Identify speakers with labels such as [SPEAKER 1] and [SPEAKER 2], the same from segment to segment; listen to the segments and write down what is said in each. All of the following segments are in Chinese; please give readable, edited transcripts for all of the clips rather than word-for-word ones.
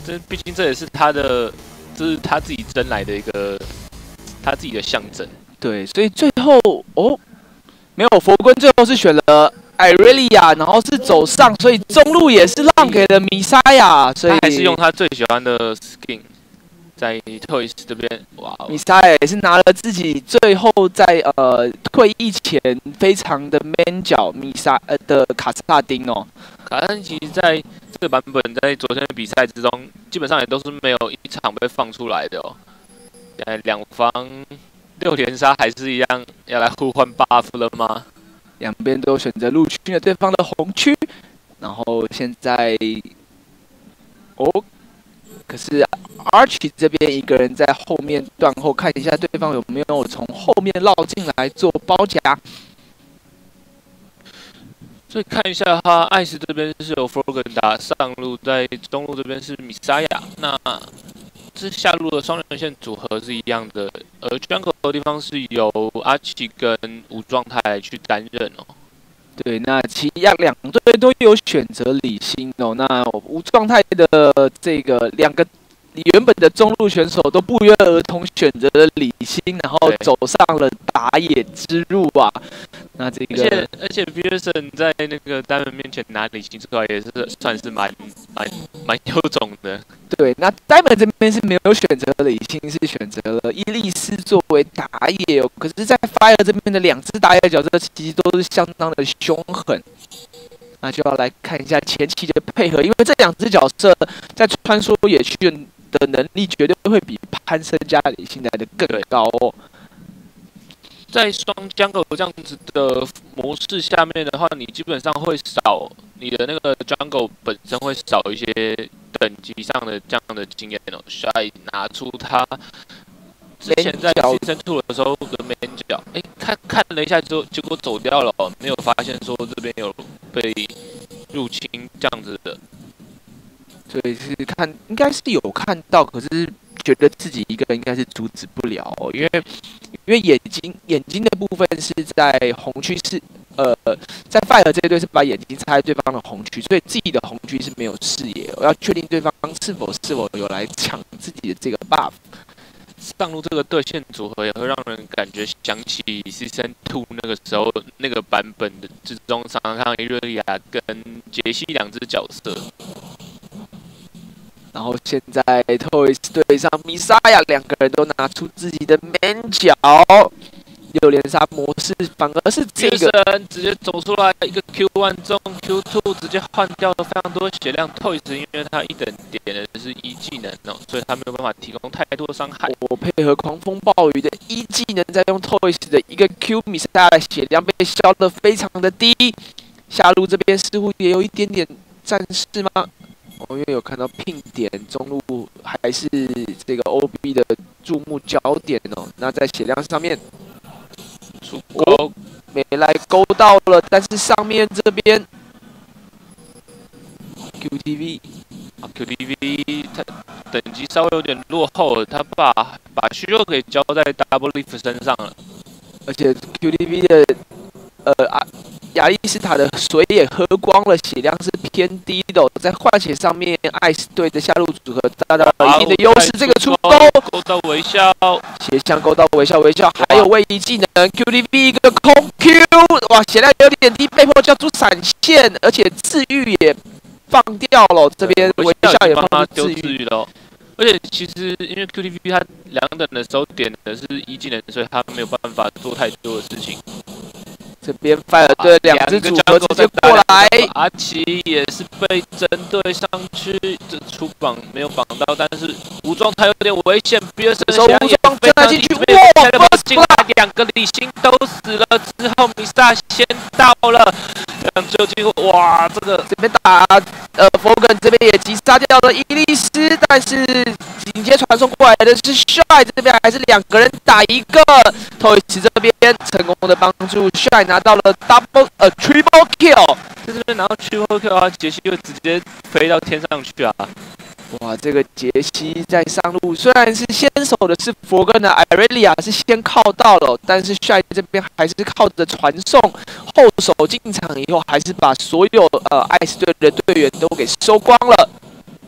[SPEAKER 1] 这毕竟这也是他的，这是他自己争来的一个他自己的象征。
[SPEAKER 2] 对，所以最后没有佛棍，最后是选了艾瑞利亚，然后是走上，所以中路也是让给了米沙亚，所以
[SPEAKER 1] 他还是用他最喜欢的 skin。在 Toys 这边，哇，
[SPEAKER 2] 米沙亚也是拿了自己最后在退役前非常的 man 角的卡萨丁哦。
[SPEAKER 1] 卡萨丁其实在这个版本在昨天的比赛之中，基本上也都是没有一场被放出来的哦。两方6连杀还是一样要来互换 buff 了吗？
[SPEAKER 2] 两边都选择入区了对方的红区，然后现在可是 Archie 这边一个人在后面断后，看一下对方有没有从后面绕进来做包夹。
[SPEAKER 1] 所以看一下哈，艾斯这边是由 Forgan 打上路，在中路这边是米沙亚，那这下路的双人线组合是一样的，而 Jungle 的地方是由 Archie 跟无状态来去担任哦。
[SPEAKER 2] 对，那两队都有选择理性哦。那无状态的这个两个原本的中路选手都不约而同选择了理性，然后走上了打野之路啊。那这个，
[SPEAKER 1] 而且 Pearson 在那个单人面前拿理性出来也是算是蛮有种的。
[SPEAKER 2] 对，那 Diamond 这边是没有选择理性，是选择了伊利斯作为打野哦。可是，在 Fire 这边的2只打野角色其实都是相当的凶狠。那就要来看一下前期的配合，因为这2只角色在穿梭野区的能力绝对会比潘森加理性来的更高哦。
[SPEAKER 1] 在双jungle这样子的模式下面的话，你基本上会少你的那个 jungle 本身会少一些等级上的这样的经验哦。Shy 拿出他之前在Season 2的时候的 man 角，看了一下之后，结果走掉了哦，没有发现说这边有被入侵这样子的。
[SPEAKER 2] 所以是应该是有看到，可是觉得自己一个人应该是阻止不了哦，因为眼睛的部分是在红区在 Fire 这一队是把眼睛插在对方的红区，所以自己的红区是没有视野，我要确定对方是否有来抢自己的这个 buff。
[SPEAKER 1] 上路这个对线组合也会让人感觉想起 Season 2那个时候那个版本的之中，常常看伊瑞利亚跟杰西2只角色。
[SPEAKER 2] 然后现在 Toys 对上米沙亚，2个人都拿出自己的 man 角，6连杀模式反而是这个
[SPEAKER 1] 人直接走出来一个 Q1 中 Q2 直接换掉了非常多血量 ，Toys 因为他1等点的是1技能哦，所以他没有办法提供太多伤害。
[SPEAKER 2] 我配合狂风暴雨的1技能，再用 Toys 的一个 Q， 米沙亚的血量被消得非常的低。下路这边似乎也有一点点战事吗？因为有看到聘点中路还是这个 OB 的注目焦点哦。那在血量上面，没来勾到了，但是上面这边 QTV
[SPEAKER 1] 他等级稍微有点落后了，他把虚弱给交在 Double Leaf 身上了，
[SPEAKER 2] 而且 QTV 的亚历斯塔的水也喝光了，血量是偏低的哦。在换血上面，艾斯队的下路组合达到了一定的优势。这个出勾
[SPEAKER 1] 到微笑，
[SPEAKER 2] 斜向勾到微笑，还有位移技能 QTV 一个空 Q， 哇，血量有点低，被迫交出闪现，而且治愈也放掉了。这边微笑也帮他丢治愈
[SPEAKER 1] 了。而且其实因为 QTV 他2等的时候点的是1技能，所以他没有办法做太多的事情。
[SPEAKER 2] 这边 Fire 队2只组合直接过来，
[SPEAKER 1] 阿奇也是被针对上去，这出绑没有绑到，但是无状态有点危险。比尔森的血也非常低，哇！进来2个理性都死了之后，米萨先到了，究竟哇，这
[SPEAKER 2] 边打Forgan 这边也击杀掉了伊利斯，但是紧接传送过来的是 Shy， 这边还是2个人打1个 ，Toys 这边成功的帮助 Shy 拿到了 triple kill，
[SPEAKER 1] 在这边拿到 triple kill 的话，杰西会直接飞到天上去啊！
[SPEAKER 2] 哇，这个杰西在上路虽然是先手的是佛根的艾瑞利亚是先靠到了，但是 Shy 这边还是靠着传送后手进场以后，还是把所有艾斯队的队员都给收光了。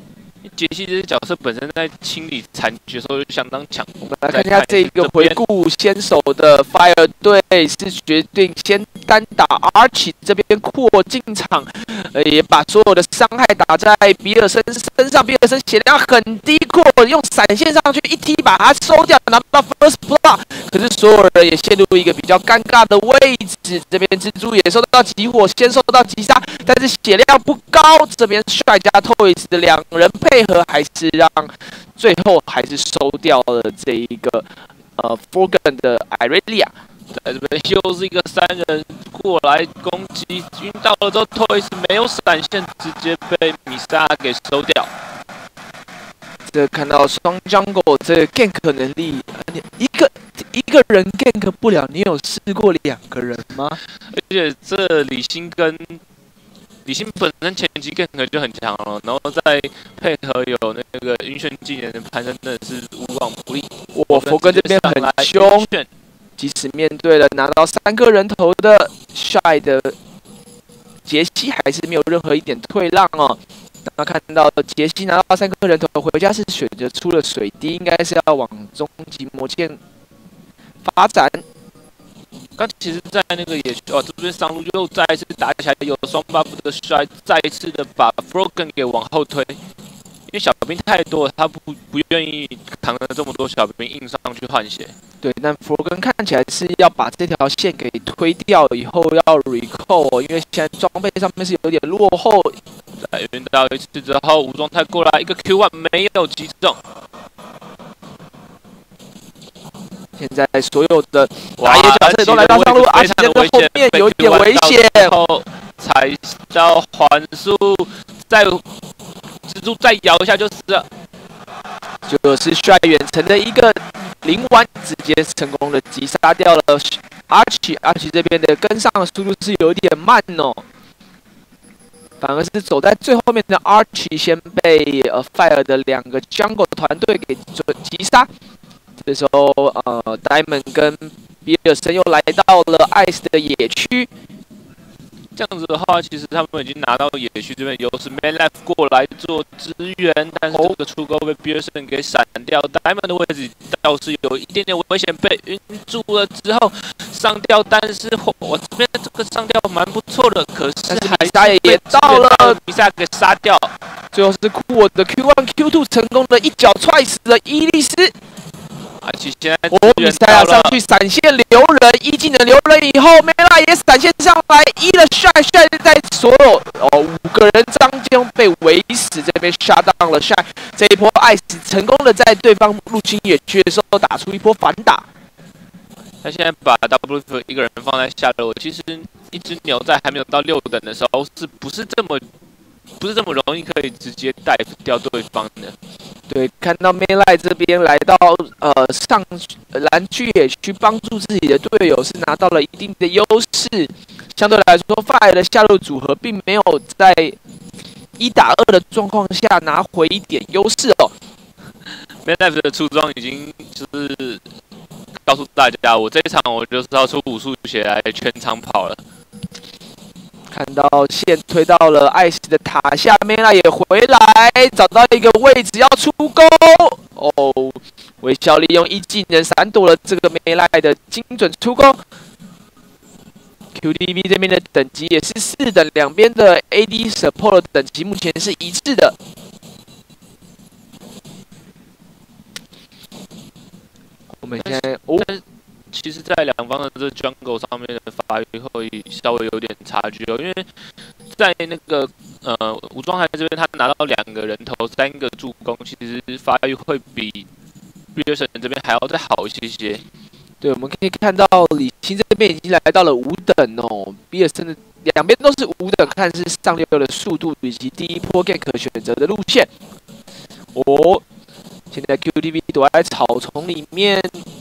[SPEAKER 1] 杰西这些角色本身在清理残局的时候就相当强。
[SPEAKER 2] 我们来看一下这个回顾，先手的 Fire 队是决定先单打 Archie 这边扩进场，也把所有的伤害打在比尔森身上。比尔森血量很低，扩用闪现上去一踢把他收掉，拿到 First Blood。可是所有人也陷入一个比较尴尬的位置，这边蜘蛛也受到集火，先受到击杀，但是血量不高。这边帅加 Toys 的两人配合，还是让最后还是收掉了这一个Forgan 的 Irelia。
[SPEAKER 1] 在这边又是一个3人过来攻击，晕到了之后 ，Toys 没有闪现，直接被米莎给收掉。
[SPEAKER 2] 这看到双 Jungle 这个 gank 能力，一个人 gank 不了，你有试过2个人吗？
[SPEAKER 1] 而且这李信本身前期 gank 就很强了，然后再配合有那个晕眩技能的攀升，真的是无往不利。
[SPEAKER 2] 佛根这边很凶，即使面对了拿到3个人头的 Shy 的杰西，还是没有任何一点退让哦。那看到杰西拿到3个人头，回家是选择出了水滴，应该是要往终极魔剑发展。
[SPEAKER 1] 刚其实，在那个野区这边上路又再一次打起来，有双 buff 的帅，再一次的把 Frogan 给往后推，因为小兵太多了，他不愿意扛着这么多小兵硬上去换血。
[SPEAKER 2] 对，但 Frogan 看起来是要把这条线给推掉，以后要 recall， 因为现在装备上面是有点落后。
[SPEAKER 1] 在晕到一次之后，无状态过来一个 Q1 没有击中。
[SPEAKER 2] 现在所有的打野角色都来到上路，阿奇在后面有点危险，
[SPEAKER 1] 后踩到环速，再蜘蛛再摇一下就死了。
[SPEAKER 2] 就是帅远程的一个灵丸，直接成功的击杀掉了阿奇。阿奇这边的跟上的速度是有点慢哦，反而是走在最后面的 Archie 先被Fire 的2个 Jungle 团队给击杀。这时候Diamond 跟比尔森又来到了 Ice 的野区。
[SPEAKER 1] 这样子的话，其实他们已经拿到野区这边，有是 Manlife 过来做支援，但是这个出钩被 Pearson 给闪掉。Diamond 的位置倒是有一点点危险，被晕住了之后上吊，但是我这边这个上吊蛮不错的，可是
[SPEAKER 2] 米莎也到了，
[SPEAKER 1] 米莎给杀掉。
[SPEAKER 2] 最后是库沃的 Q1、Q2 成功的一脚踹死了伊利斯。
[SPEAKER 1] 现在
[SPEAKER 2] 米塞亚上去闪现留人，一技能留人以后，梅拉也闪现上来，了帅在所有5个人当中被围死，这边杀到了帅。这一波艾斯成功的在对方入侵野区的时候打出一波反打。
[SPEAKER 1] 他现在把 WF 一个人放在下路，其实一只牛在还没有到6等的时候，不是这么容易可以直接带掉对方的。
[SPEAKER 2] 对，看到 Melee 这边来到上蓝区野区帮助自己的队友，是拿到了一定的优势。相对来说 ，Fire 的下路组合并没有在1打2的状况下拿回一点优势哦。
[SPEAKER 1] Melee 的出装已经就是告诉大家，我这一场我就是要出武术血来全场跑了。
[SPEAKER 2] 看到线推到了艾斯的塔下面，那也回来找到一个位置要出钩哦。微笑利用一技能闪躲了这个梅赖的精准出钩。QDB 这边的等级也是4等，两边的 AD Support 的等级目前是一致的。我们现在
[SPEAKER 1] 其实，在两方的这 jungle 上面的发育会稍微有点差距哦，因为在那个武装海这边，他拿到2个人头、3个助攻，其实发育会比 Pearson 这边还要再好一些。
[SPEAKER 2] 对，我们可以看到李青这边已经来到了5等哦，比尔森的两边都是5等，看是上溜的速度以及第一波 gank 可选择的路线。哦，现在 QTV 躲在草丛里面。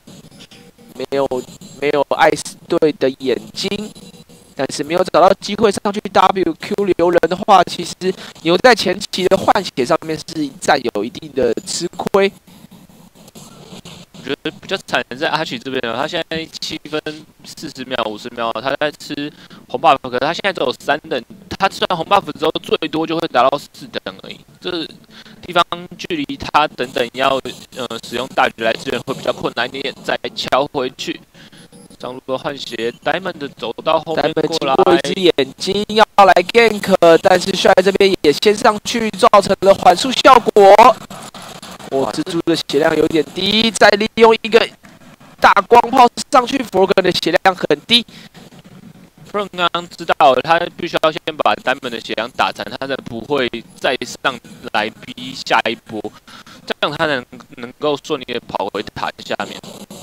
[SPEAKER 2] 没有艾斯队的眼睛，但是没有找到机会上去 WQ 留人的话，其实牛在前期的换血上面是占有一定的吃亏。
[SPEAKER 1] 我觉得比较惨的在阿曲这边了，他现在7分40秒、50秒，他在吃红 buff， 可是他现在只有3等， 他吃完红 buff 之后，最多就会达到4等而已。这地方距离他等等要使用大局来支援会比较困难一点，再敲回去。上路的换血 ，Diamond 走到后面过来，
[SPEAKER 2] 经过一只眼睛要来 gank， 但是帅这边也先上去，造成了缓速效果。蜘蛛的血量有点低，再利用一个大光炮上去 ，Forgan 的血量很低。
[SPEAKER 1] Forgan 刚刚知道他必须要先把 Diamond 的血量打残，他才不会再上来逼下一波，这样他能够顺利的跑回塔下面。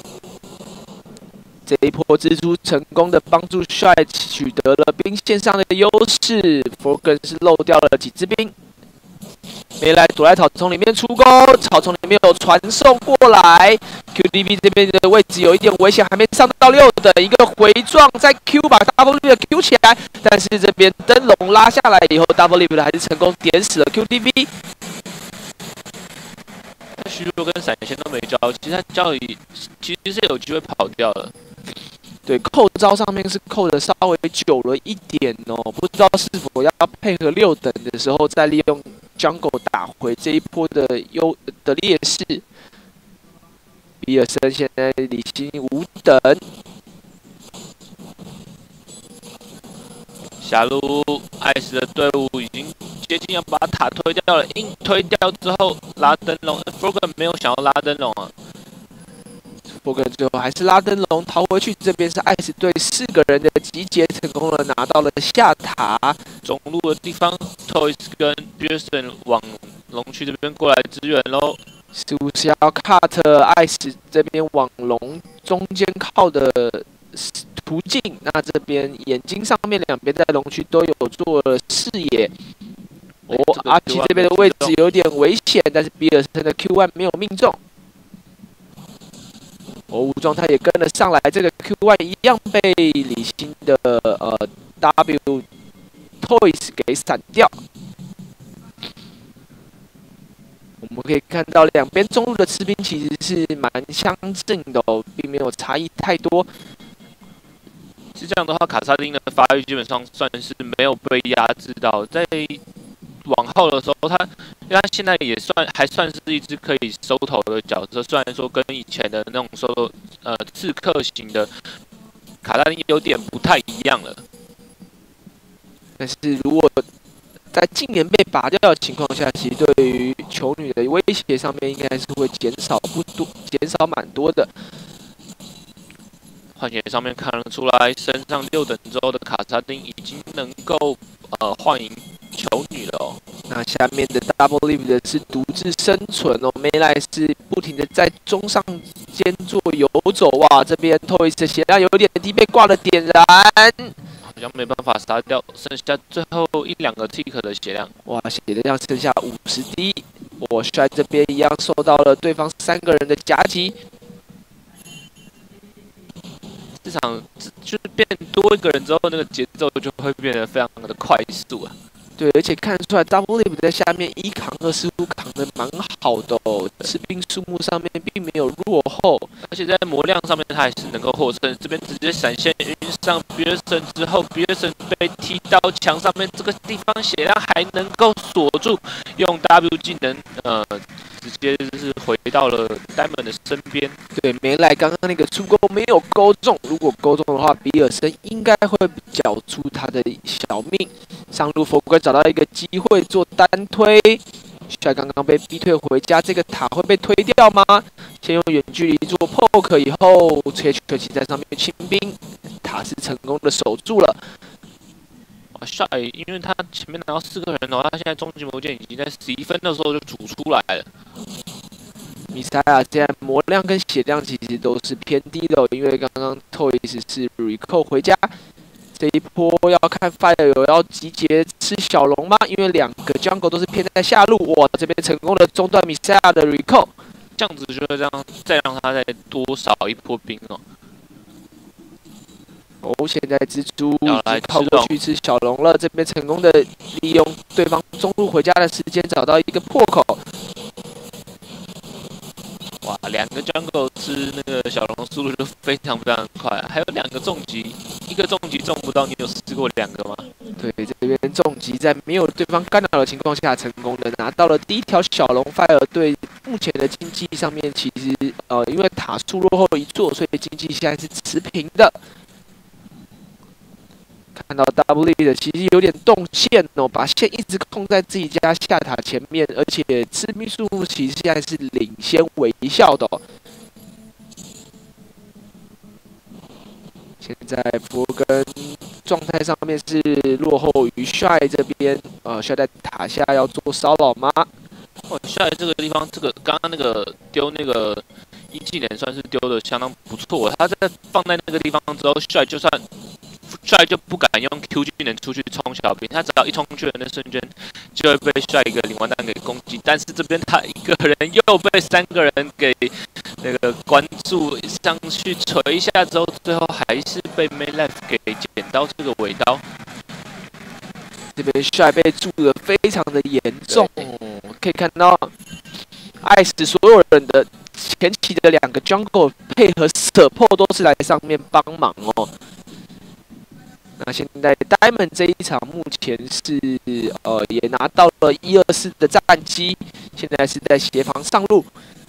[SPEAKER 2] 这一波蜘蛛成功的帮助帅取得了兵线上的优势 ，Forgan 是漏掉了几支兵。梅莱躲在草丛里面出攻，草丛里面有传送过来 ，QDB 这边的位置有一点危险，还没上到6等，一个回撞再 Q 把 Double Leap Q 起来，但是这边灯笼拉下来以后 ，Double Leap 还是成功点死了 QDB。
[SPEAKER 1] 虚弱跟闪现都没招，其实他交椅其实是有机会跑掉的。
[SPEAKER 2] 对，扣招上面是扣的稍微久了一点哦，不知道是否要配合6等的时候再利用 Jungle 打回这一波的劣势。比尔森现在理性5等，
[SPEAKER 1] 下路艾斯的队伍已经接近要把塔推掉了，硬推掉之后拉灯笼 ，Forgan 没有想要拉灯笼啊。
[SPEAKER 2] Forgan 最后还是拉灯笼逃回去，这边是艾斯队4个人的集结，成功了拿到了下塔。
[SPEAKER 1] 中路的地方 ，Toys 跟 Pearson 往龙区这边过来支援喽。
[SPEAKER 2] 是不是要 cut 艾斯这边往龙中间靠的途径？那这边眼睛上面两边在龙区都有做了视野。阿奇这边的位置有点危险，但是比尔森的 Q1 没有命中。无状态也跟了上来，这个 Q1 一样被李欣的W Toys 给闪掉。我们可以看到两边中路的吃兵其实是蛮相近的哦，并没有差异太多。
[SPEAKER 1] 是这样的话，卡萨丁的发育基本上算是没有被压制到，在往后的时候，因为他现在也还算是一只可以收头的角色，虽然说跟以前的那种刺客型的卡萨丁有点不太一样了。
[SPEAKER 2] 但是如果在近年被拔掉的情况下，其实对于球女的威胁上面应该是会减少蛮多的。
[SPEAKER 1] 换血上面看得出来，升上6等之后的卡萨丁已经能够换赢球女了哦。
[SPEAKER 2] 那下面的 Double Leap 的是独自生存哦，梅莱是不停的在中上间做游走哇，这边 Toys 的血量有点低，被挂了点燃。
[SPEAKER 1] 好像没办法杀掉，剩下最后1-2个 tick 的血量。
[SPEAKER 2] 哇，血量剩下50滴。我帅这边一样受到了对方3个人的夹击。
[SPEAKER 1] 这场就是变多一个人之后，那个节奏就会变得非常的快速啊。对，
[SPEAKER 2] 而且看得出来 Double Leap 在下面1扛2似乎扛得蛮好的哦，士兵数目上面并没有落后，
[SPEAKER 1] 而且在魔量上面他还是能够获胜。这边直接闪现晕上 Pearson 之后 ，Pearson 被踢到墙上面，这个地方血量还能够锁住，用 W 技能直接就是回到了 Diamond 的身边。
[SPEAKER 2] 对，梅莱刚刚那个出钩没有勾中，如果勾中的话，比尔森应该会缴出他的小命。上路佛哥找到一个机会做单推，帅刚刚被逼退回家，这个塔会被推掉吗？先用远距离做 poke 以后 ，HK 在上面清兵，塔是成功的守住了。
[SPEAKER 1] 帅，因为他前面拿到4个人哦，他现在终极魔剑已经在11分的时候就煮出来了。
[SPEAKER 2] 米塞亚现在魔量跟血量其实都是偏低的哦，因为刚刚 Toys 是 recall 回家。这一波要看 Fire 有要集结吃小龙吗？因为2个 Jungle 都是偏在下路，哇，这边成功的中断米塞亚的 recall，
[SPEAKER 1] 这样子就会再让他再多少一波兵哦。
[SPEAKER 2] 现在蜘蛛已经靠过去吃小龙了，这边成功的利用对方中路回家的时间找到一个破口。
[SPEAKER 1] 哇，2个 jungle 吃那个小龙速度就非常非常快，还有2个重击，一个重击中不到，你有试过2个吗？
[SPEAKER 2] 对，这边重击在没有对方干扰的情况下，成功的拿到了第一条小龙。Fire 队目前的经济上面其实因为塔数落后1座，所以经济现在是持平的。看到 W 的其实有点动线哦，把线一直控在自己家下塔前面，而且致命数目其实现在是领先微笑的哦。现在佛根状态上面是落后于帅这边，帅在塔下要做骚扰吗？
[SPEAKER 1] 哦，帅这个地方，这个刚刚那个丢那个1技能算是丢的相当不错，他在放在那个地方之后，帅就不敢用 Q 技能出去冲小兵，他只要一冲去的那瞬间，就会被帅一个领完弹给攻击。但是这边他一个人又被3个人给那个关注上去锤一下之后，最后还是被 Maylife 给捡到这个尾刀。
[SPEAKER 2] 这边帅被注的非常的严重，可以看到爱死所有人的前期的2个 jungle 配合 support 都是来上面帮忙哦。那现在 Diamond 这一场目前是也拿到了124的战绩，现在是在协防上路。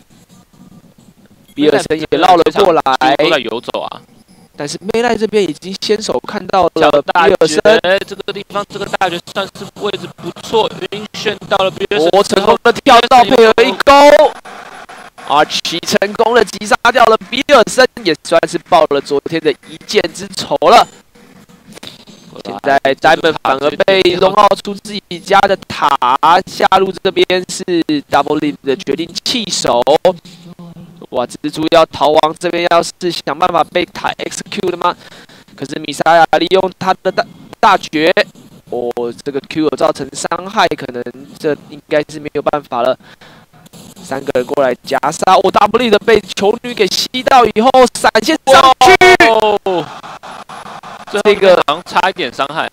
[SPEAKER 2] 比尔森也绕了过来，
[SPEAKER 1] 都在游走啊。
[SPEAKER 2] 但是梅赖这边已经先手看到了比尔森，
[SPEAKER 1] 这个地方这个大绝算是位置不错，晕眩到了比尔森，
[SPEAKER 2] 成功的跳到配合一勾。Archie 成功的击杀掉了比尔森，也算是报了昨天的一箭之仇了。现在 Diamond 反而被龙傲出自己家的塔，下路这边是 Double Leap 的决定弃守。哇，蜘蛛要逃亡，这边要是想办法被塔 execute 的吗？可是米莎亚利用他的大绝，这个 Q 有造成伤害，可能这应该是没有办法了。3个人过来夹杀，W 的被球女给吸到以后，闪现上去。
[SPEAKER 1] 这个好像差一点伤害。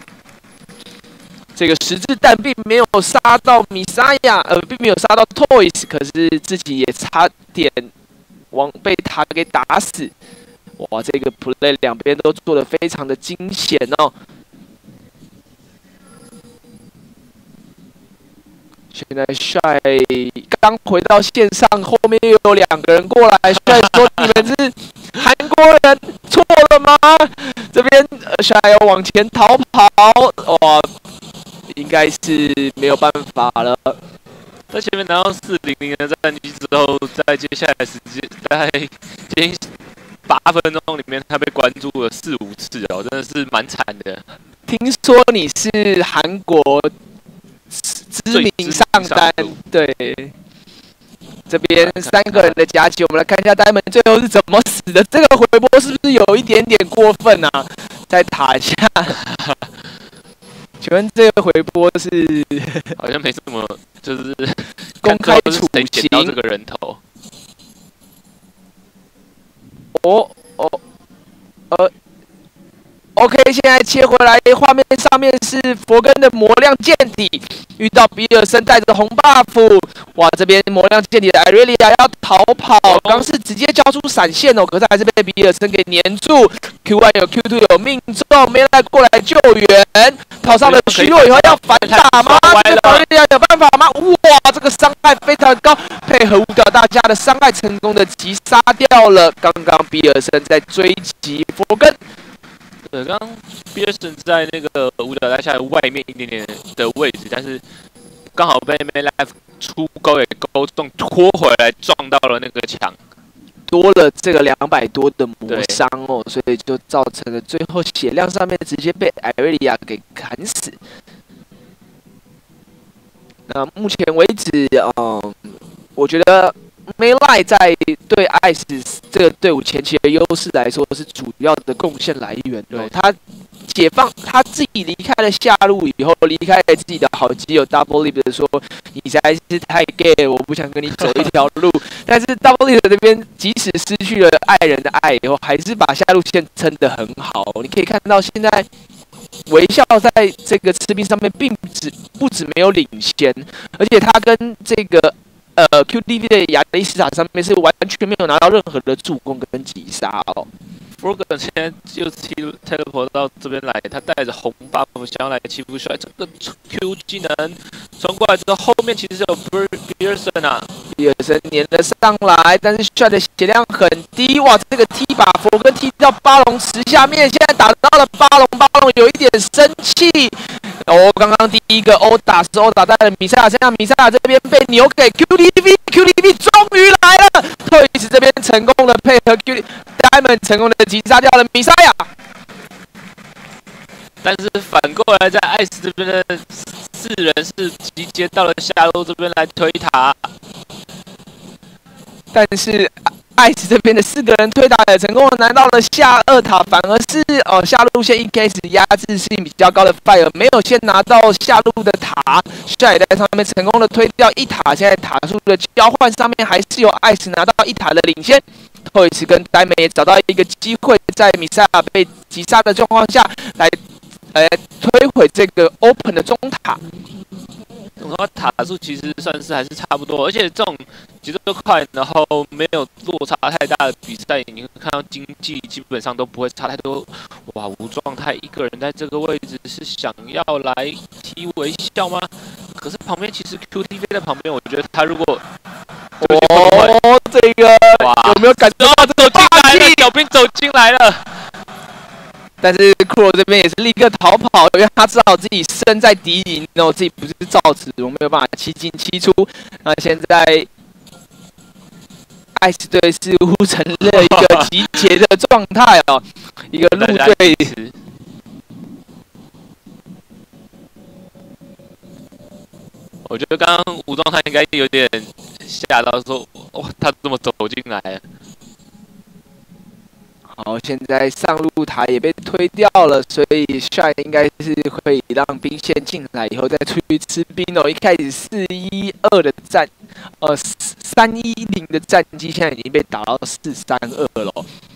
[SPEAKER 2] 这个十字弹并没有杀到米莎亚，并没有杀到 Toys， 可是自己也差点被他给打死。哇，这个 play 两边都做得非常的惊险哦。现在帅刚回到线上，后面又有2个人过来，帅说：“你们是韩国人，错了吗？”这边帅要往前逃跑，哇，应该是没有办法了。
[SPEAKER 1] 在前面拿到400的战绩之后，在接下来时间，在接8分钟里面，他被关注了4、5次哦，真的是蛮惨的。
[SPEAKER 2] 听说你是韩国知名上单，对。这边3个人的夹击，我们来看一下Diamond最后是怎么死的。这个回波是不是有一点点过分啊？在塔下，请问这个回波是
[SPEAKER 1] 好像没什么，就是
[SPEAKER 2] 公开处刑
[SPEAKER 1] 到这个人头。
[SPEAKER 2] OK， 现在切回来，画面上面是佛根的魔量见底，遇到比尔森带着红 buff， 哇，这边魔量见底的艾瑞利亚要逃跑，刚是直接交出闪现哦，可是还是被比尔森给黏住。Q1 有 Q2 有命中，没来过来救援，跑上了虚弱以后要反打吗？这个艾瑞利亚有办法吗？哇，这个伤害非常高，配合五角大家的伤害，成功的击杀掉了刚刚比尔森在追击佛根。
[SPEAKER 1] 对，刚刚 Pearson 在那个五角大厦外面一点点的位置，但是刚好被 Maylife 出钩给勾中，拖回来撞到了那个墙，
[SPEAKER 2] 多了这个200多的磨伤哦，所以就造成了最后血量上面直接被艾瑞利亚给砍死。那目前为止，我觉得 Maylife 在对 ICE 这个队伍前期的优势来说是主要的贡献来源。对，他解放他自己离开了下路以后，离开了自己的好基友 Double Leap 的说：“你实在是太 gay， 我不想跟你走一条路。”但是 Double Leap 这边即使失去了爱人的爱以后，还是把下路线撑得很好。你可以看到现在微笑在这个吃兵上面不止没有领先，而且他跟这个 QDV 的亚历斯塔上面是完全没有拿到任何的助攻跟击杀哦。
[SPEAKER 1] Frogan 现在就 teleport 到这边来，他带着红 buff 想要来欺负帅，这个 Q 技能冲过来之后，后面其实有 Pearson 啊，
[SPEAKER 2] 比尔森粘了上来，但是帅的血量很低，哇，这个踢把Frogan踢到巴龙池下面，现在打到了巴龙，巴龙有一点生气。哦，刚刚第一个殴打是殴打在了米赛亚身上，米赛亚这边被扭给 QDV 终于来了，特伊斯这边成功的配合 Diamond 成功的击杀掉了米赛亚。
[SPEAKER 1] 但是反过来在艾斯这边的4人是集结到了下路这边来推塔，
[SPEAKER 2] 但是艾斯这边的4个人推塔也成功的拿到了下2塔，反而是下路线一开始压制性比较高的 Fire 没有先拿到下路的塔，帅也在上面成功的推掉1塔，现在塔数的交换上面还是由艾斯拿到1塔的领先。托伊斯跟呆美也找到一个机会，在米赛亚被击杀的状况下来摧毁这个 Open 的中塔。
[SPEAKER 1] 塔数其实算是还是差不多，而且这种节奏快，然后没有落差太大的比赛，你会看到经济基本上都不会差太多。哇，无状态一个人在这个位置是想要来踢微笑吗？可是旁边其实 QTV 在旁边，我觉得他如果
[SPEAKER 2] 这个有没有感觉到这个霸气？
[SPEAKER 1] 小兵走进来了。
[SPEAKER 2] 但是库罗这边也是立刻逃跑，因为他知道自己身在敌营，然后自己不是造子，我没有办法7进7出。那现在艾斯队似乎成了一个集结的状态哦，一个陆队。
[SPEAKER 1] 我觉得刚刚武装他应该有点吓到，说哇，他这么走进来了。
[SPEAKER 2] 好，现在上路塔也被推掉了，所以帅应该是会让兵线进来以后再出去吃兵哦。一开始4-1-2的3-1-0的战绩，现在已经被打到4-3-2了。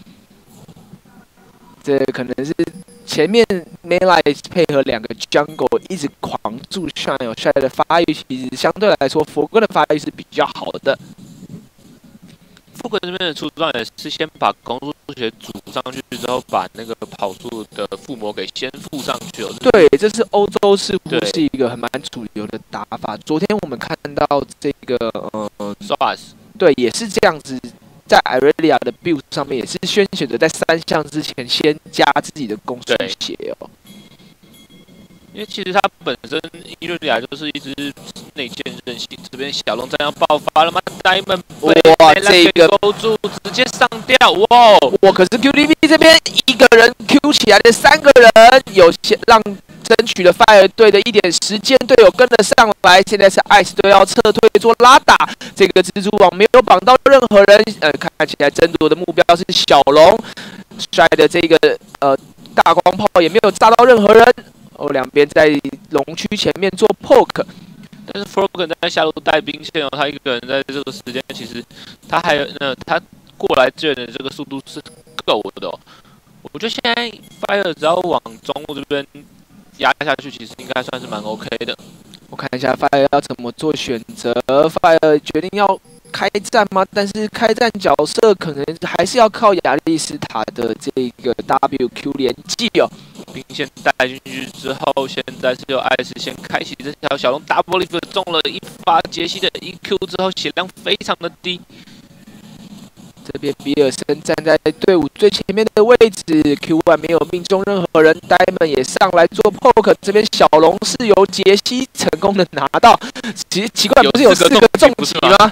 [SPEAKER 2] 这可能是前面 Melee 配合2个 Jungle 一直狂助帅哦，帅的发育其实相对来说，佛哥的发育是比较好的。
[SPEAKER 1] 富哥这边的出装也是先把攻速鞋组上去之后，把那个跑速的附魔给先附上去了。
[SPEAKER 2] 对，这是欧洲似乎是一个很蛮主流的打法。昨天我们看到这个
[SPEAKER 1] SOAS
[SPEAKER 2] 对，也是这样子，在 Irelia 的 build 上面也是先选择在3项之前先加自己的攻速鞋哦。
[SPEAKER 1] 因为其实他本身伊瑞利亚就是一支内建韧性，这边小龙战要爆发了吗 ？Diamond
[SPEAKER 2] 哇，这个
[SPEAKER 1] 勾住，直接上吊，哇！
[SPEAKER 2] 可是 QTV 这边一个人 Q 起来的3个人，有些让争取了 Fire 队的一点时间，队友跟得上来。现在是 Ice 队要撤退做拉打，这个蜘蛛网没有绑到任何人，看起来争夺的目标是小龙，帅的这个大光炮也没有炸到任何人。两边在龙区前面做 poke，
[SPEAKER 1] 但是 Frogan 在下路带兵线哦，他一个人在这个时间，其实他还有他过来支援的这个速度是够的哦。我觉得现在 Fire 只要往中路这边压下去，其实应该算是蛮 OK 的。
[SPEAKER 2] 我看一下 Fire 要怎么做选择 ，Fire 决定要开战吗？但是开战角色可能还是要靠亚历斯塔的这个 WQ 连击哦。
[SPEAKER 1] 兵线带进去之后，现在是由艾斯先开启这条小龙 double lift 中了一发杰西的 EQ 之后，血量非常的低。
[SPEAKER 2] 这边比尔森站在队伍最前面的位置 ，Q1 没有命中任何人 ，Diamond 也上来做 poke。这边小龙是由杰西成功的拿到，其实奇怪，不是有4个重击吗？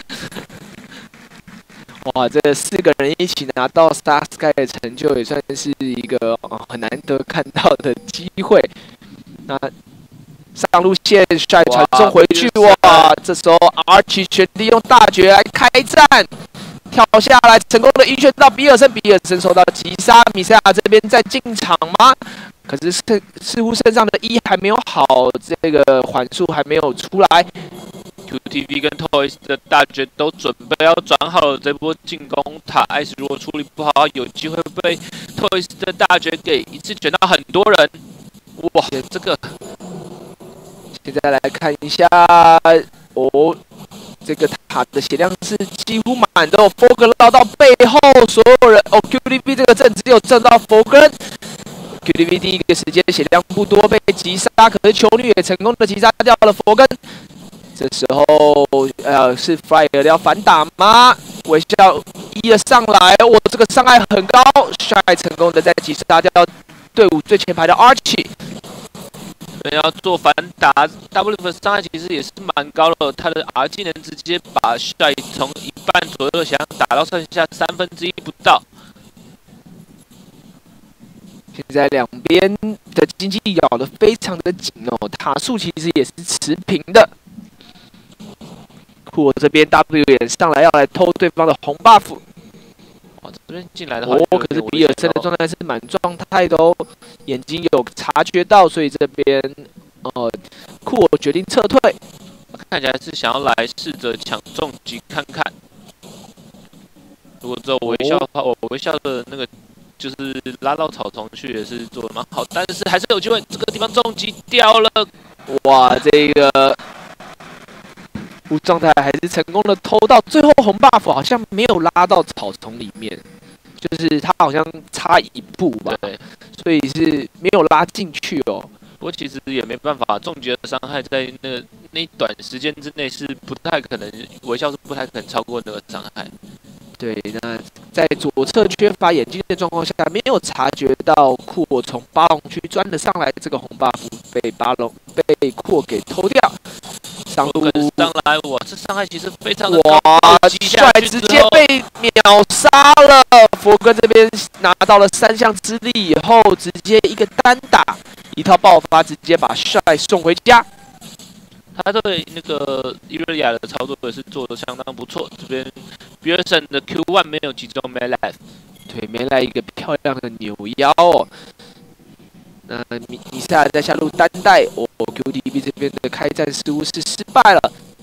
[SPEAKER 2] 哇，这4个人一起拿到 Star Sky 的成就，也算是一个很难得看到的机会。那上路线帅传送回去，哇！这时候 Archie 全力用大绝来开战，跳下来成功的晕眩到比尔森，比尔森受到击杀。米赛亚这边在进场吗？可是似乎身上的1还没有好，这个缓速还没有出来。
[SPEAKER 1] QTV 跟 Toys 的大绝都准备要转好了这波进攻塔，艾斯如果处理不好，有机会被 Toys 的大绝给一次卷到很多人。哇，这个
[SPEAKER 2] 现在来看一下这这个塔的血量是几乎满的，Forgan 绕到背后，所有人QTV 这个阵只有挣到 Forgan。QTV 第一个时间血量不多，被击杀，可是球女也成功的击杀掉了Forgan。这时候是 Fire 要反打吗？微笑的上来，我这个伤害很高 ，Shy 成功的在击杀掉队伍最前排的 Archie。
[SPEAKER 1] 要做反打 ，W 的伤害其实也是蛮高的，他的 R 技能直接把 Shy 从一半左右想打到剩下1/3不到。
[SPEAKER 2] 现在两边的经济咬得非常的紧哦，塔数其实也是持平的。库尔这边 W 也上来要来偷对方的红 buff。
[SPEAKER 1] 哇，这边进来的话，
[SPEAKER 2] 可是比尔森的状态是满状态的哦，眼睛有察觉到，所以这边库尔决定撤退。
[SPEAKER 1] 看起来是想要来试着抢重击看看。如果只有微笑的话，我微笑的那个就是拉到草丛去也是做的蛮好，但是还是有机会，这个地方重击掉了。
[SPEAKER 2] 哇，这个状态还是成功的偷到，最后红 buff 好像没有拉到草丛里面，就是他好像差一步吧，所以是没有拉进去哦。
[SPEAKER 1] 不过其实也没办法，重击的伤害在那短时间之内是不太可能，微笑是不太可能超过那个伤害。
[SPEAKER 2] 对，那在左侧缺乏眼睛的状况下，没有察觉到库尔从巴龙区钻了上来，这个红 buff 被库尔给偷掉。上路
[SPEAKER 1] 上来，哇，这伤害其实非常的高，
[SPEAKER 2] 帅直接被秒杀了。佛哥这边拿到了3项之力以后，直接一个单打，一套爆发，直接把帅送回家。
[SPEAKER 1] 他对那个伊瑞亚的操作也是做的相当不错。这边比尔森的 Q1 没有击中 Melee，
[SPEAKER 2] 对，没来一个漂亮的扭腰哦。那米萨在下路单带QTV 这边的开战似乎是失败了。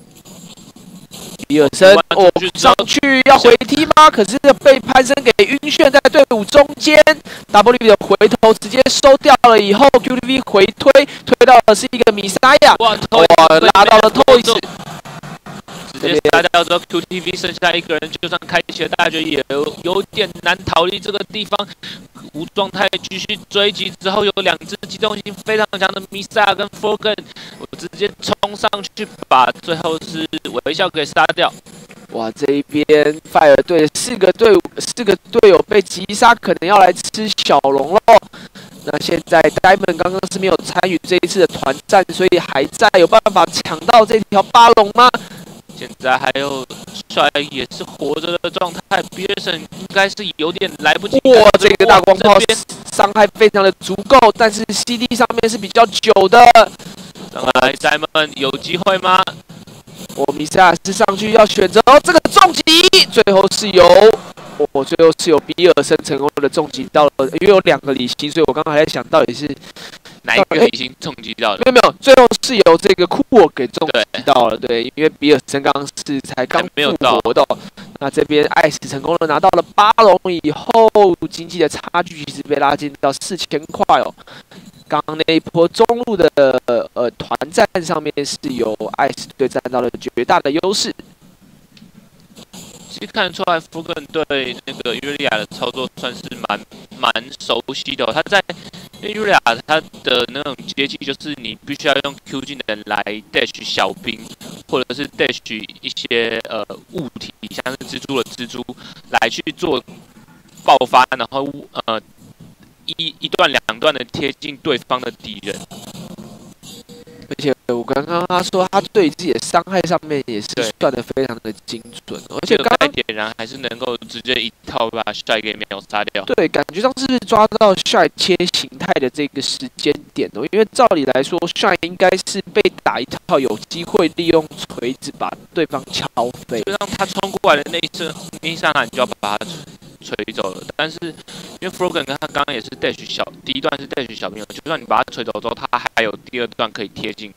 [SPEAKER 2] 比尔森上去要回踢吗？可是被潘森给晕眩在队伍中间。W 的回头直接收掉了以后 ，QTV 回推到的是一个米沙亚，哇，拉到了 Toys。
[SPEAKER 1] 直接杀掉之后 ，QTV 剩下一个人，就算开启了大绝也有点难逃离这个地方。无状态继续追击之后，有2只机动性非常强的米萨跟 Forgan， 我直接冲上去把最后是微笑给杀掉。
[SPEAKER 2] 哇，这一边 Fire 队4个队友被击杀，可能要来吃小龙喽。那现在 Diamond 刚刚是没有参与这一次的团战，所以还在有办法抢到这条巴龙吗？
[SPEAKER 1] 现在还有帅也是活着的状态，比尔森应该是有点来不及。
[SPEAKER 2] 哇，这个大光炮伤害非常的足够，但是 CD 上面是比较久的。
[SPEAKER 1] 上来 Diamond 有机会吗？
[SPEAKER 2] 米萨是上去要选择这个重击，最后是由比尔森成功的重击到了，因为有2个李星，所以我刚刚还在想到底是
[SPEAKER 1] 哪一个李星重击到的？
[SPEAKER 2] 没有，最后是由这个库尔给重击到了，对，因为比尔森刚才刚复活的。那这边艾斯成功的拿到了巴龙以后，经济的差距其实被拉近到4000块哦。刚刚那一波中路的团战上面是由艾斯队占到了绝大的优势。
[SPEAKER 1] 其实看得出来，福根对那个尤利亚的操作算是蛮熟悉的、哦。他在因为尤利亚他的那种阶级就是你必须要用 Q 技能来 dash 小兵，或者是 dash 一些物体，像是蜘蛛的蜘蛛来去做爆发，然后一段2段的贴近对方的敌人。
[SPEAKER 2] 而且我刚刚他说他对自己的伤害上面也是算得非常的精准，而且刚刚
[SPEAKER 1] 点燃还是能够直接一套把 Shy 给秒杀掉。
[SPEAKER 2] 对，感觉上是抓到 Shy 切形态的这个时间点哦，因为照理来说 Shy 应该是被打一套有机会利用锤子把对方敲飞，
[SPEAKER 1] 就让他冲过来的那一刹那，你就要把他锤走了。但是因为 Forgan 他刚刚也是 dash 第一段是 dash 小兵，就算你把他锤走之后，他还有第2段可以贴近。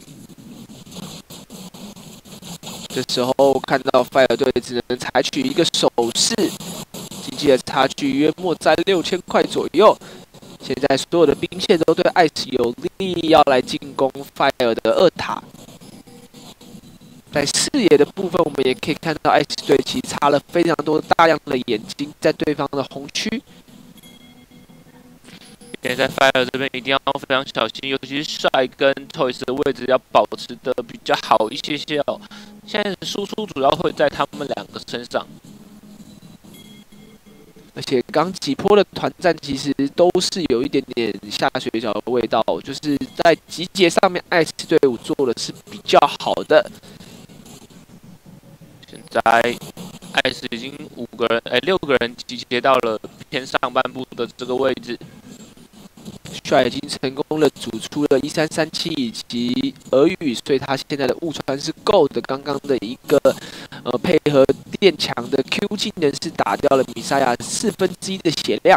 [SPEAKER 2] 这时候看到 Fire 队只能采取一个手势，经济的差距约莫在6000块左右。现在所有的兵线都对艾斯有利，要来进攻 Fire 的2塔。 在视野的部分，我们也可以看到 Ice 队其实插了非常多大量的眼睛在对方的红区。
[SPEAKER 1] 现在 Fire 这边一定要非常小心，尤其是帅跟 Toys 的位置要保持的比较好一些些哦。现在输出主要会在他们两个身上。
[SPEAKER 2] 而且刚几波的团战其实都是有一点点下水饺的味道，就是在集结上面，爱斯队伍做的是比较好的。
[SPEAKER 1] 现在爱斯已经6个人集结到了偏上半部的这个位置。
[SPEAKER 2] 帅已经成功的组出了1337以及俄语，所以他现在的误传是够的。刚刚的一个配合电墙的 Q 技能是打掉了米莎亚1/4的血量。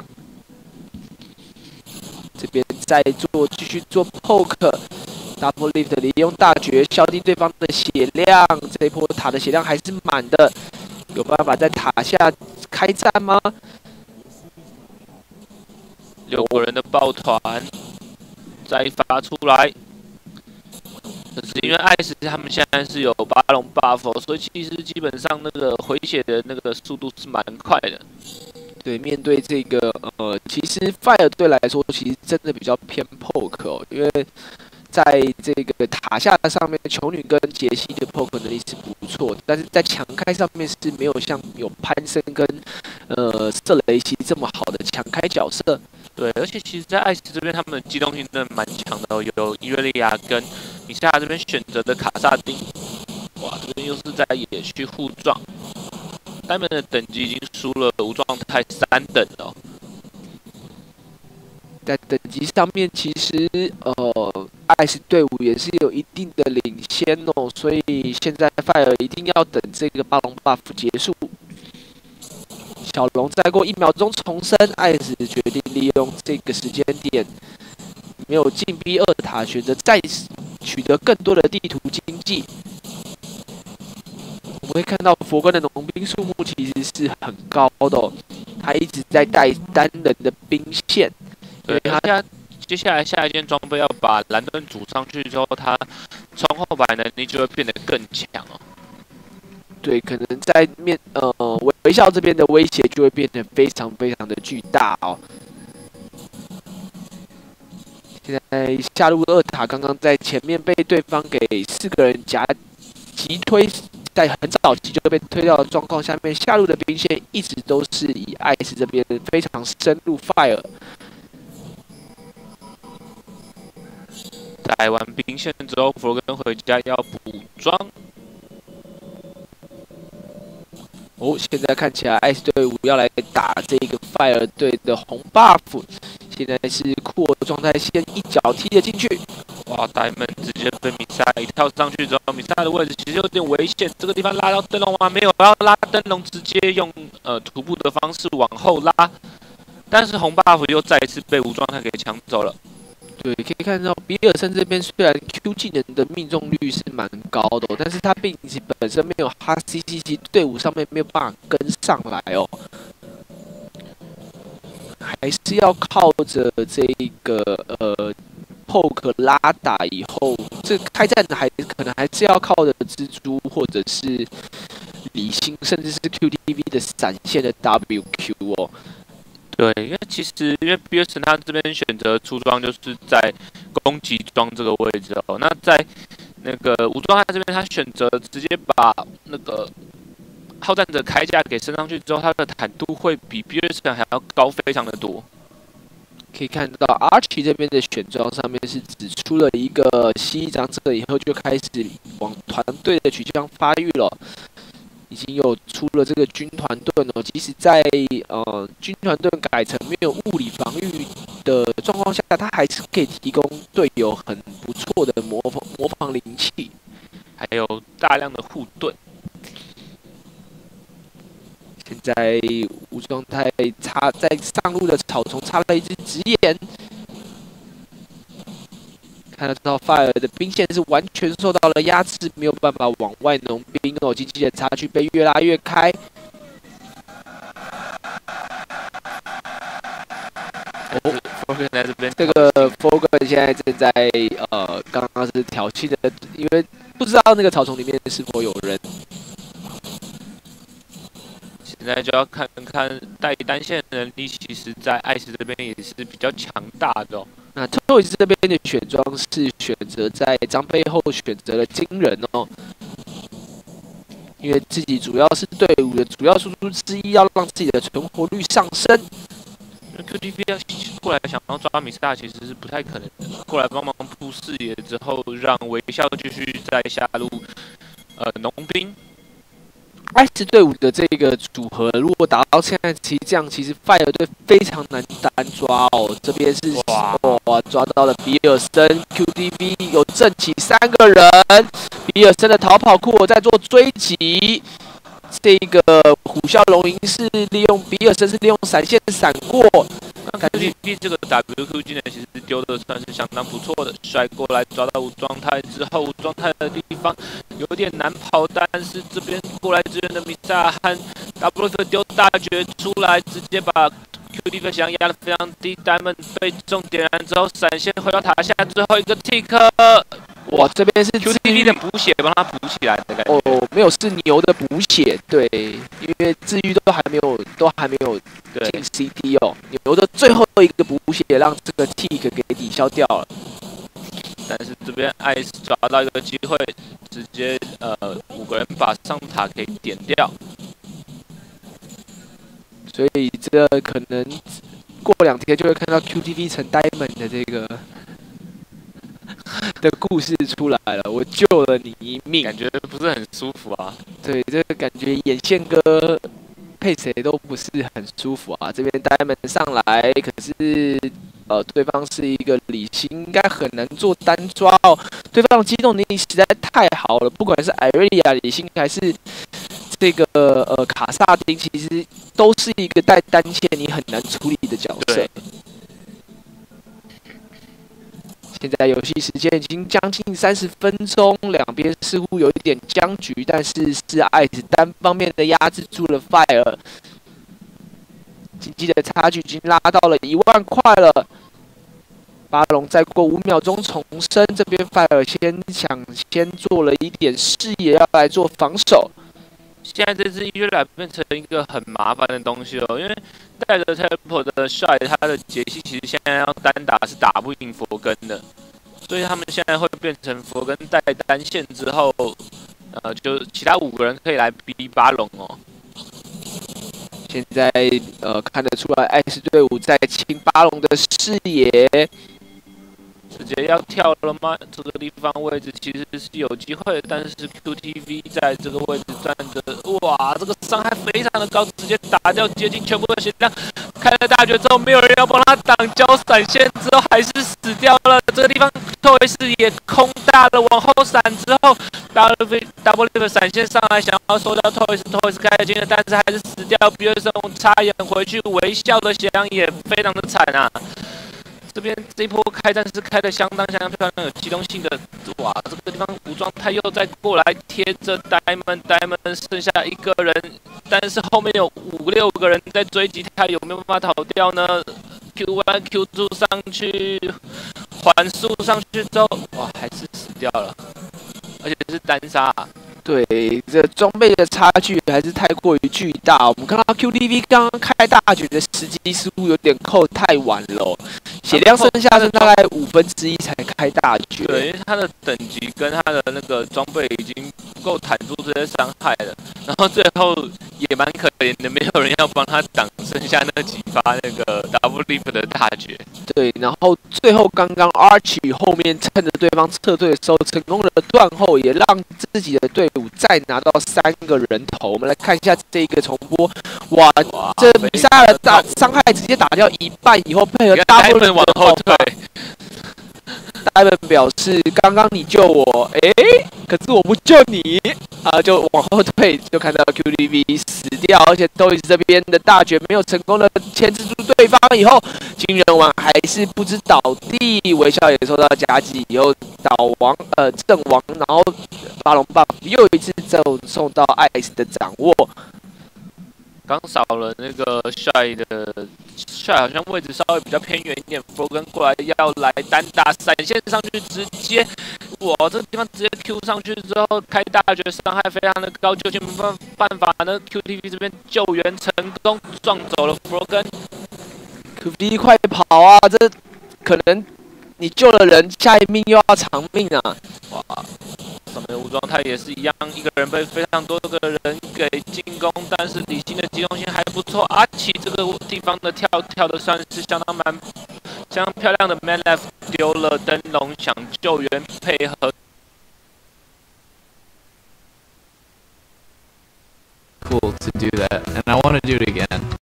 [SPEAKER 2] 这边继续做 poke。Double lift 利用大绝消低对方的血量，这一波塔的血量还是满的，有办法在塔下开战吗
[SPEAKER 1] ？6个人的抱团再发出来，可是因为艾斯他们现在是有巴龙 buff， 所以其实基本上那个回血的那个速度是蛮快的。
[SPEAKER 2] 对，面对这个其实 Fire 队来说，其实真的比较偏 poke 哦，因为在这个塔下上面，球女跟杰西的 poke 能力是不错，但是在强开上面是没有像有潘森跟瑟雷西这么好的强开角色。
[SPEAKER 1] 对，而且其实，在艾斯这边，他们的机动性真的蛮强的哦。有伊瑞利亚跟米夏这边选择的卡萨丁，哇，这边又是在野区互撞，他们的等级已经输了无状态3等了。
[SPEAKER 2] 在等级上面，其实艾斯队伍也是有一定的领先哦，所以现在 Fire 一定要等这个巴龙 buff 结束。小龙再过1秒钟重生，艾斯决定利用这个时间点，没有进逼2塔，选择再取得更多的地图经济。我们会看到佛根的农兵数目其实是很高的哦，他一直在带单人的兵线。
[SPEAKER 1] 对，接下来下一件装备要把蓝盾组上去之后，他冲后排能力就会变得更强哦。
[SPEAKER 2] 对，可能在微笑这边的威胁就会变得非常非常的巨大哦。现在下路2塔刚刚在前面被对方给4个人急推，在很早期就被推掉的状况下面，下路的兵线一直都是以艾斯这边非常深入 Fire。
[SPEAKER 1] 带完兵线之后，佛根回家要补装。
[SPEAKER 2] 哦，现在看起来艾斯队伍要来打这个 Fire 队的红 buff， 现在是酷我状态，先一脚踢了进去。
[SPEAKER 1] 哇，大门直接被米莎一跳上去之后，米莎的位置其实有点危险，这个地方拉到灯笼吗？没有，要拉灯笼，直接用徒步的方式往后拉，但是红 buff 又再一次被无状态给抢走了。
[SPEAKER 2] 对，可以看到比尔森这边虽然 Q 技能的命中率是蛮高的但是他并且本身没有哈 CCC 队伍上面没有办法跟上来哦，还是要靠着这个poke 拉打以后，这个开战的可能还是要靠着蜘蛛或者是李信，甚至是 QTV 的闪现的 WQ 哦。
[SPEAKER 1] 对，因为比尔森他这边选择出装就是在攻击装这个位置哦。那在那个武装他这边，他选择直接把那个好战者铠甲给升上去之后，他的坦度会比比尔森还要高非常的多。
[SPEAKER 2] 可以看到 Archie 这边的选装上面是只出了一个蜥蜴长者以后，就开始往团队的取向发育了。已经有出了这个军团盾哦，即使在军团盾改成没有物理防御的状况下，它还是可以提供队友很不错的模仿灵气，
[SPEAKER 1] 还有大量的护盾。
[SPEAKER 2] 现在无状态在上路的草丛插了一只直眼。看得到 Fire 的兵线是完全受到了压制，没有办法往外农兵哦，经济的差距被越拉越开。
[SPEAKER 1] 哦 ，Fogan 在这边，
[SPEAKER 2] 这个 Fogan 现在正在刚刚是挑衅的，因为不知道那个草丛里面是否有人。
[SPEAKER 1] 现在就要看看带单线的能力，其实在艾斯这边也是比较强大的哦。
[SPEAKER 2] 那 Toys 这边的选装是选择在张背后选择了惊人哦，因为自己主要是队伍的主要输出之一，要让自己的存活率上升。
[SPEAKER 1] QTV 要过来想要抓米萨，其实是不太可能的。过来帮忙铺视野之后，让微笑继续在下路农兵。
[SPEAKER 2] S 队伍的这个组合，如果打到现在其实这样，其实 Fire 队非常难单抓哦。这边是哇抓到了比尔森 ，QTV 有正起3个人，比尔森的逃跑库我在做追击。这个虎啸龙吟是利用比尔森是利用闪现闪过，
[SPEAKER 1] 感觉 QTV 这个 WQ 技能其实丢的算是相当不错的，甩过来抓到无状态之后，无状态的地方有点难跑，但是这边过来支援的米萨和 WF 丢大绝出来，直接把 QTV 翔压得非常低 ，Diamond 被中点燃之后闪现回到塔下，最后一个 tick。
[SPEAKER 2] 哇，这边是
[SPEAKER 1] QTV 的补血帮他补起来的感觉。
[SPEAKER 2] 哦，没有是牛的补血，对，因为治愈都还没有进 CD 哦，牛的最后一个补血让这个 tick 给抵消掉了。
[SPEAKER 1] 但是这边艾斯抓到一个机会，直接5个人把上塔给点掉。
[SPEAKER 2] 所以这可能过2天就会看到 QTV 成 Diamond 的这个的故事出来了。我救了你一命，
[SPEAKER 1] 感觉不是很舒服啊。
[SPEAKER 2] 对，这个感觉眼线哥配谁都不是很舒服啊。这边 Diamond 上来，可是对方是一个李信，应该很难做单抓哦。对方的机动能力实在太好了，不管是艾瑞利亚李信还是这个卡萨丁，其实都是一个带单线你很难处理的角色。现在游戏时间已经将近30分钟，两边似乎有一点僵局，但是艾斯单方面的压制住了 Fire， 经济的差距已经拉到了1万块了。巴龙再过5秒钟重生，这边 Fire 先做了一点视野，要来做防守。
[SPEAKER 1] 现在这只越来变成一个很麻烦的东西了，因为带着 Teleport 的帅，他的杰西其实现在要单打是打不赢佛根的，所以他们现在会变成佛根带单线之后，就其他5个人可以来逼巴龙哦。
[SPEAKER 2] 现在看得出来，艾斯队伍在清巴龙的视野。
[SPEAKER 1] 直接要跳了吗？这个地方位置其实是有机会的，但是 QTV 在这个位置站着，哇，这个伤害非常的高，直接打掉接近全部的血量。开了大绝之后，没有人要帮他挡交闪现，之后还是死掉了。这个地方托维斯也空大了，往后闪之后 ，W 闪现上来想要收掉托维斯开了金了，但是还是死掉。比尔森插眼回去，微笑的血量也非常的惨啊。这边这一波开战是开的相当漂亮，有机动性的。哇，这个地方武装他又再过来贴着 Diamond， 剩下1个人，但是后面有5、6个人在追击他，有没有办法逃掉呢 ？Q1 Q2 上去，缓速上去之后，哇，还是死掉了，而且是单杀。
[SPEAKER 2] 对，这装备的差距还是太过于巨大。我们看到 QTV 刚刚开大局的时机似乎有点扣太晚了，血量剩下是大概1/5才开大局。
[SPEAKER 1] 对，因为他的等级跟他的那个装备已经不够弹出这些伤害了，然后最后也蛮可怜的，没有人要帮他挡剩下那几发那个 WLIP 的大绝。
[SPEAKER 2] 对，然后最后刚刚 Archie 后面趁着对方撤退的时候，成功的断后，也让自己的队伍再拿到3个人头。我们来看一下这个重播，哇，这米莎的伤害直接打掉1半以后，配合 W
[SPEAKER 1] 往后退。
[SPEAKER 2] Diamond 表示：“刚刚你救我，可是我不救你啊！”就往后退，就看到 QTV 死掉，而且Toys这边的大绝没有成功的牵制住对方，以后金人王还是不知倒地，微笑也受到夹击，以后阵亡，然后巴龙 buff 又一次送到艾斯的掌握。
[SPEAKER 1] 刚少了那个帅的帅，好像位置稍微比较偏远一点。Frogen 过来要来单打，闪现上去直接哇，这个地方直接 Q 上去之后开大绝，伤害非常的高，究竟没办法呢 ？QTV 这边救援成功，撞走了
[SPEAKER 2] Frogan。QTV 快跑啊！这可能你救了人，下一命又要偿命啊！
[SPEAKER 1] 哇，上面的武装泰也是一样，一个人被非常多个人给进攻，但是李信的机动性还不错。阿奇这个地方的跳的算是相当漂亮的 Man Left 丢了灯笼，想救援配合。
[SPEAKER 3] Cool to do that, and I want to do it again.